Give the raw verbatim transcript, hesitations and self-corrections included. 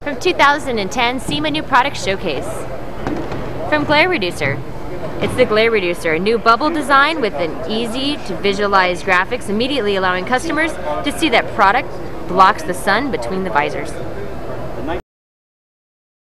From two thousand ten SEMA New Product Showcase. From Glare Reducer. It's the Glare Reducer, a new bubble design with an easy to visualize graphics, immediately allowing customers to see that product blocks the sun between the visors.